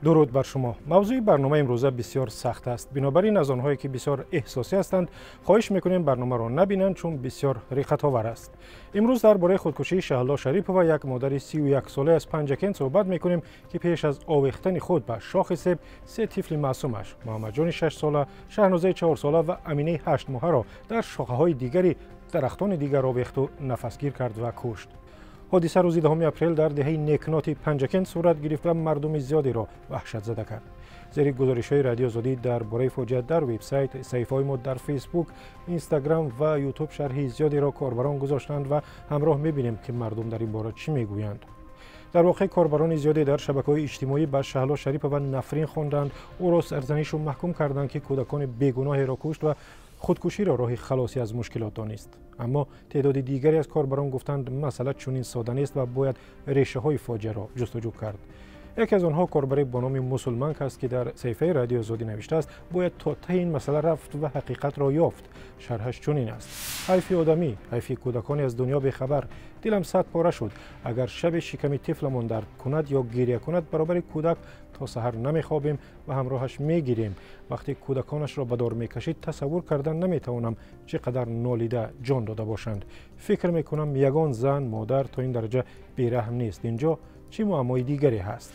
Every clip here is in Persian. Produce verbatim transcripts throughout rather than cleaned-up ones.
درود بر شما. موضوع برنامه امروزه بسیار سخت است. بنابراین از آنهایی که بسیار احساسی هستند خواهش میکنیم برنامه را نبینند چون بسیار رقت آور است. امروز درباره خودکشی شهلا شریپова یک مادر سی و یک ساله از پنجکن صحبت میکنیم که پیش از آویختن خود به شاخ سیب سه طفل معصومش محمد جان شش ساله، شهنازه چهار ساله و امینه هشت ماهه را در شاخه های دیگری درختان دیگر آویخت و نفسگیر کرد و کشت. حادثه روز دهم اپریل در دهه نیکنات پنجکن صورت گرفت و مردم زیادی را وحشت زده کرد. زیر گزارش‌های رادیو آزادی درباره فاجعه در وبسایت، صفحه‌های ما در فیسبوک، اینستاگرام و یوتیوب شرح زیادی را کاربران گذاشتند و همراه می‌بینیم که مردم در این باره چی می‌گویند. در واقع کاربران زیادی در شبکه‌های اجتماعی به شهلا شریپova نفرین خواندند، او را سرزنش و محکوم کردند که کودکان بیگناهی را کشت و خودکشی را راه خلاصی از مشکلات دانست. اما تعداد دیگری از کاربران گفتند مسئله چنین ساده نیست و باید ریشه های فاجعه را جستجو کرد. یکی از آنها کاربری با نام مسلمان است که در صفحه رادیو آزادی نوشته است باید تا ته این مسئله رفت و حقیقت را یافت. شرحش چنین است: حیف آدمی، حیف کودکانی از دنیا بیخبر. دلم صد پاره شد. اگر شب شکم طفلمان درد کند یا گریه کند برابر کودک تا سحر نمیخوابیم و همراهش میگیریم. وقتی کودکانش را به دار میکشید تصور کردن نمیتوانم چقدر نالیده جان داده باشند. فکر میکنم یگان زن مادر تا این درجه بیرحم نیست. اینجا چه معمای دیگری هست؟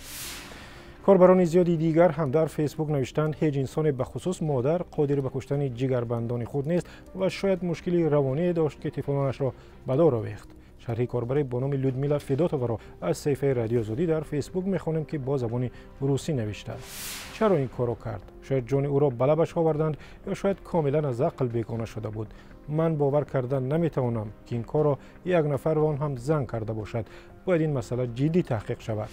کاربران زیادی دیگر هم در فیسبوک نوشتند هیچ انسان به خصوص مادر قادر به کشتن جگربندان خود نیست و شاید مشکلی روانی داشت که طفلانش را به دار آویخت. شرح کاربری با نام لودمیلا فیداتووا را از صفحه رادیو آزادی در فیسبوک میخوانیم که با زبان روسی نوشته است. چرا این کارو کرد؟ شاید جان او را به لبش آوردند یا شاید کاملا از عقل بیگانه شده بود. من باور کردن نمیتوانم که این کار را یک نفر و آن هم زن کرده باشد. باید این مسئله جدی تحقیق شود.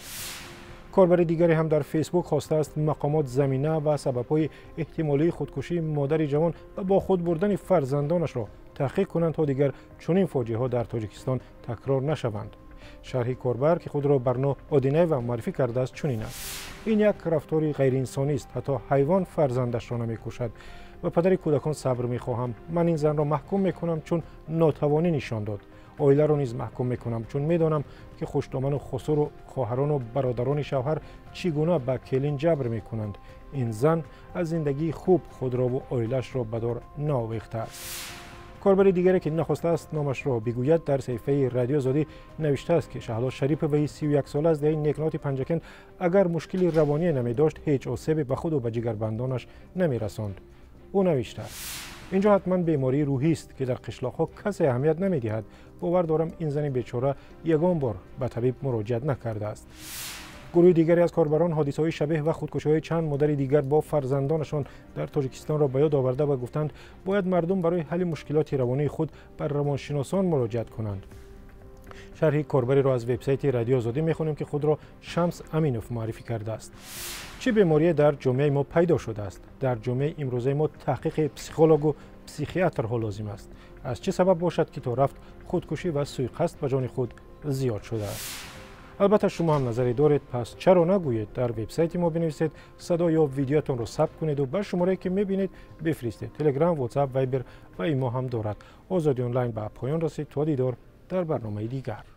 کاربر دیگری هم در فیسبوک خواسته است مقامات زمینه و سبب‌های احتمالی خودکشی مادر جوان و با خود بردن فرزندانش را تحقیق کنند تا دیگر چنین فاجعه‌ها در تاجیکستان تکرار نشوند. شرح کاربر که خود را برنا آدینه و معرفی کرده است چنین است: این یک رفتاری غیر انسانی است. حتی حیوان فرزندش را نمی‌کشد. و پدر کودکان صبر می‌خواهم. من این زن را محکوم می‌کنم چون ناتوانی نشان داد. عائله را نیز محکوم میکنم چون میدانم که خوشدامن و خسر و خواهران و برادران شوهر چگونه به کلین جبر میکنند. این زن از زندگی خوب خود را و عائله‌اش را به دار نآویخته است. کاربر دیگری که نخواسته است نامش را بگوید در صفحه رادیو آزادی نوشته است که شهلا شریپova سی و یک ساله از دهه نیکنات پنجکن اگر مشکلی روانی نمی داشت هیچ آسیبی به خود و به جگربندانش نمی رساند. او نوشته است: اینجا حتما بیماری روحی است که در قشلاق‌ها کسی اهمیت نمی‌دهد. باور دارم این زن بیچاره یگان بار به طبیب مراجعت نکرده است. گروه دیگری از کاربران حادثه‌های شبیه و خودکشی‌های چند مادر دیگر با فرزندانشان در تاجیکستان را به یاد آورده و گفتند باید مردم برای حل مشکلات روانی خود بر روانشناسان مراجعت کنند. شرح کاربری را از وبسایت رادیو آزادی می‌خوانیم که خود را شمس امینوف معرفی کرده است. چه بیماری در جامعه ما پیدا شده است؟ در جامعه امروزه ما تحقیق پسیکولوگ و پسیکیاتر ها لازم است. از چه سبب باشد که تا رفت خودکشی و سوءقصد به جان خود زیاد شده است؟ البته شما هم نظری دارید، پس چرا نگویید؟ در وبسایت ما بنویسید، صدا یا ویدیوتون را ثبت کنید و به شماره که میبینید بفرستید. تلگرام، واتساپ، وایبر و ایما هم دارد. آزادی آنلاین به پایان رسید. تا دیدار در برنامه دیگر.